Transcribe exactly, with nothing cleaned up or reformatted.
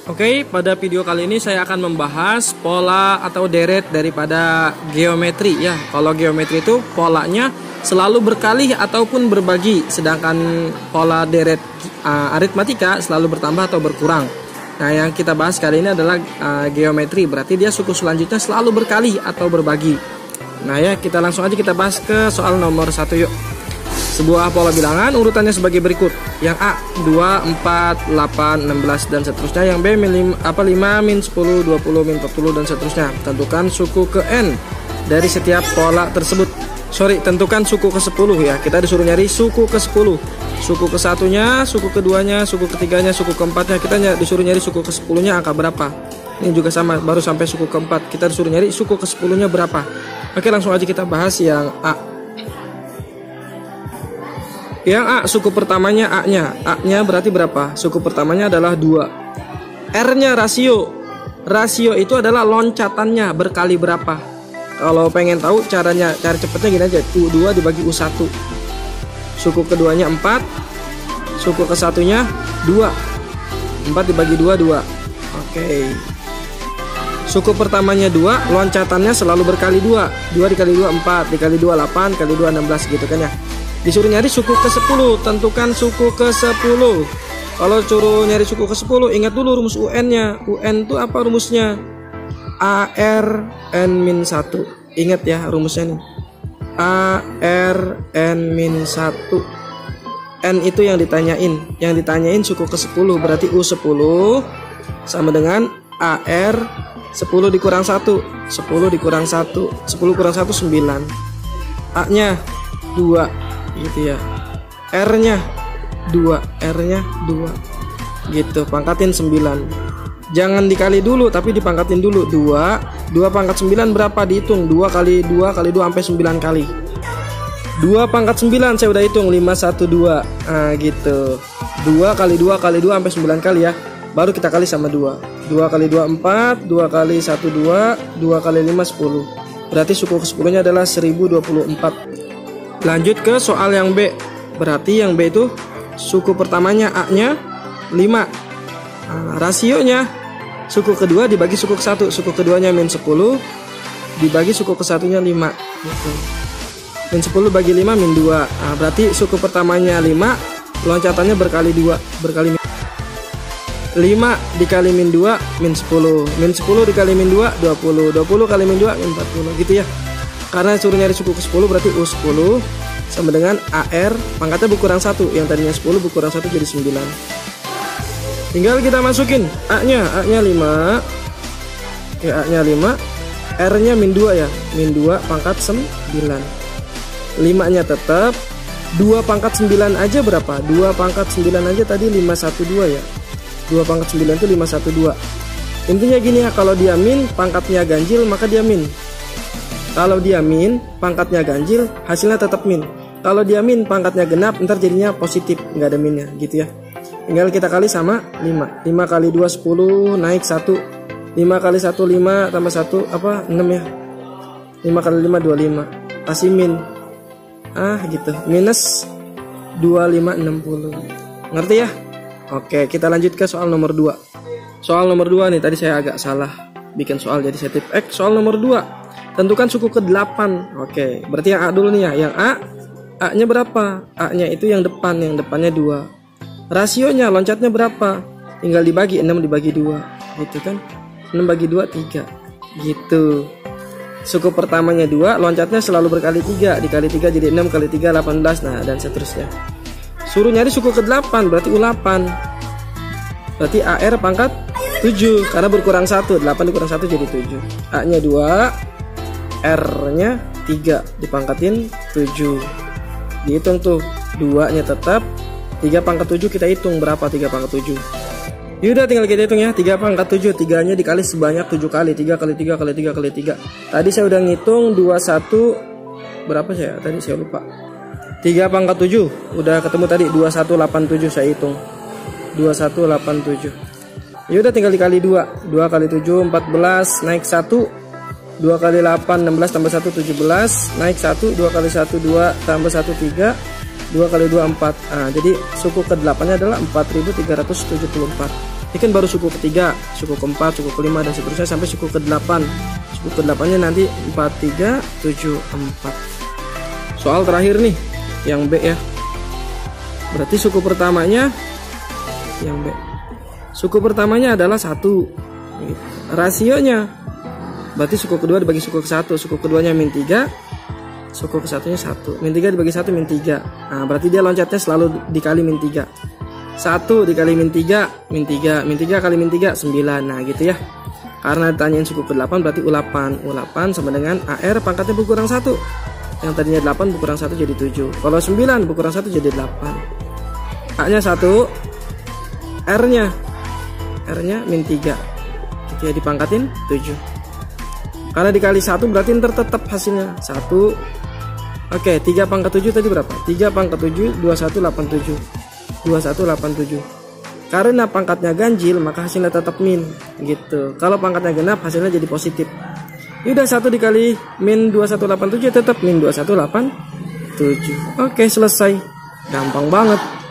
Oke, pada video kali ini saya akan membahas pola atau deret daripada geometri ya. Kalau geometri itu polanya selalu berkali ataupun berbagi, sedangkan pola deret uh, aritmatika selalu bertambah atau berkurang. Nah, yang kita bahas kali ini adalah uh, geometri, berarti dia suku selanjutnya selalu berkali atau berbagi. Nah ya, kita langsung aja kita bahas ke soal nomor satu yuk. Sebuah pola bilangan urutannya sebagai berikut. Yang A dua, empat, delapan, enam belas dan seterusnya. Yang B lima, apa, lima, min sepuluh, dua puluh, min empat puluh dan seterusnya. Tentukan suku ke N dari setiap pola tersebut. Sorry, tentukan suku ke sepuluh ya. Kita disuruh nyari suku ke sepuluh. Suku ke satunya, suku keduanya, suku ketiganya, suku keempatnya. Kita disuruh nyari suku ke sepuluhnya angka berapa. Ini juga sama, baru sampai suku keempat. Kita disuruh nyari suku ke sepuluhnya berapa. Oke, langsung aja kita bahas yang A. Yang A, suku pertamanya A-nya. A-nya berarti berapa? Suku pertamanya adalah dua. R-nya rasio. Rasio itu adalah loncatannya berkali berapa. Kalau pengen tahu caranya, cara cepatnya gini aja. U dua dibagi U satu. Suku keduanya empat. Suku ke satunya dua. empat dibagi dua, dua. Oke. Suku pertamanya dua, loncatannya selalu berkali dua. dua dikali dua, empat. Dikali dua, delapan. Dikali dua, enam belas gitu kan ya. Disuruh nyari suku ke sepuluh, tentukan suku ke sepuluh. Kalau suruh nyari suku ke sepuluh, ingat dulu rumus U N-nya. U N itu apa rumusnya? A R N min satu. Ingat ya rumusnya nih. A R N min satu. N itu yang ditanyain. Yang ditanyain suku ke sepuluh, berarti U sepuluh sama dengan A R sepuluh dikurang satu. sepuluh dikurang satu. sepuluh kurang satu, sembilan. A-nya dua. Gitu ya. R-nya dua, R-nya dua. Gitu, pangkatin sembilan. Jangan dikali dulu tapi dipangkatin dulu. dua, dua pangkat sembilan berapa? Dihitung. dua kali dua kali dua sampai sembilan kali. dua pangkat sembilan saya udah hitung, lima satu dua. Nah, gitu. dua kali dua kali dua sampai sembilan kali ya. Baru kita kali sama dua. dua kali dua empat, dua kali satu dua, dua kali lima sepuluh. Berarti suku ke sepuluh-nya adalah seribu dua puluh empat. Lanjut ke soal yang B. Berarti yang B itu suku pertamanya A-nya lima. Nah, rasionya suku kedua dibagi suku ke satu. Suku keduanya min sepuluh dibagi suku ke satunya lima gitu. Min sepuluh bagi lima min dua. Nah, berarti suku pertamanya lima, loncatannya berkali dua, berkali min. lima dikali min dua min sepuluh. Min sepuluh dikali min dua, dua puluh. dua puluh kali min dua min empat puluh gitu ya. Karena suruh nyari suku ke sepuluh berarti U sepuluh sama dengan A R pangkatnya berkurang satu. Yang tadinya sepuluh berkurang satu jadi sembilan. Tinggal kita masukin A-nya. A-nya lima. Ya, A-nya lima. R-nya min dua ya. Min dua pangkat sembilan. lima-nya tetap. dua pangkat sembilan aja berapa? dua pangkat sembilan aja tadi lima satu dua ya. dua pangkat sembilan itu lima satu dua. Intinya gini ya, kalau dia min pangkatnya ganjil maka dia min. Kalau dia min, pangkatnya ganjil, hasilnya tetap min. Kalau dia min, pangkatnya genap, ntar jadinya positif, nggak ada minnya, gitu ya. Tinggal kita kali sama lima. lima kali dua, sepuluh, naik satu. lima kali satu, lima, tambah satu, apa, enam ya. lima kali lima, dua puluh lima. Kasih min. Ah, gitu. Minus dua puluh lima, enam puluh. Ngerti ya? Oke, kita lanjut ke soal nomor dua. Soal nomor dua nih, tadi saya agak salah bikin soal, jadi saya tip X. Soal nomor dua. Tentukan suku ke delapan. Oke, berarti yang A dulu nih ya. Yang A, A-nya berapa? A-nya itu yang depan, yang depannya dua. Rasionya, loncatnya berapa? Tinggal dibagi, enam dibagi dua. Gitu kan? enam bagi dua, tiga. Gitu. Suku pertamanya dua, loncatnya selalu berkali tiga. Dikali tiga jadi enam, kali tiga, delapan belas. Nah, dan seterusnya. Suruh nyari suku ke delapan, berarti U delapan. Berarti A R pangkat tujuh. Karena berkurang satu, delapan dikurang satu jadi tujuh. A-nya dua. R-nya tiga dipangkatin tujuh. Dihitung tuh, dua-nya tetap, tiga pangkat tujuh kita hitung berapa tiga pangkat tujuh. Yaudah tinggal kita hitung ya, tiga pangkat tujuh, tiga-nya dikali sebanyak tujuh kali, tiga kali tiga kali tiga kali tiga. Tadi saya udah ngitung dua puluh satu berapa saya? Tadi saya lupa. tiga pangkat tujuh udah ketemu tadi dua puluh satu delapan puluh tujuh saya hitung. dua puluh satu delapan puluh tujuh. Yaudah tinggal dikali dua. dua kali tujuh empat belas, naik satu. dua kali delapan, enam belas, tambah satu, tujuh belas, naik satu, dua kali satu, dua, tambah satu, tiga, dua kali dua, empat. Nah, jadi suku ke delapan nya adalah empat ribu tiga ratus tujuh puluh empat. Ini kan baru suku ketiga, suku keempat, suku kelima, dan seterusnya sampai suku kedelapan. Suku kedelapannya nanti empat, tiga, tujuh, empat. Soal terakhir nih, yang B ya. Berarti suku pertamanya, yang B. Suku pertamanya adalah satu. Rasionya, berarti suku kedua dibagi suku ke satu. Suku keduanya min tiga, suku ke satunya satu. Min tiga dibagi satu, min tiga. Nah, berarti dia loncatnya selalu dikali min tiga. satu dikali min tiga, min tiga, min tiga kali min tiga, sembilan. Nah gitu ya. Karena ditanyain suku ke delapan berarti U delapan. U delapan sama dengan A R pangkatnya berkurang satu. Yang tadinya delapan berkurang satu jadi tujuh. Kalau sembilan berkurang satu jadi delapan. A nya satu, R nya R nya min tiga. Jadi dipangkatin tujuh. Karena dikali satu berarti ntar tetap hasilnya satu. Oke, tiga pangkat tujuh tadi berapa? tiga pangkat tujuh, dua puluh satu, delapan puluh tujuh. dua puluh satu, delapan puluh tujuh. Karena pangkatnya ganjil maka hasilnya tetap min gitu. Kalau pangkatnya genap hasilnya jadi positif. Ini udah satu dikali min dua puluh satu, delapan puluh tujuh tetap min dua puluh satu, delapan puluh tujuh. Oke, selesai. Gampang banget.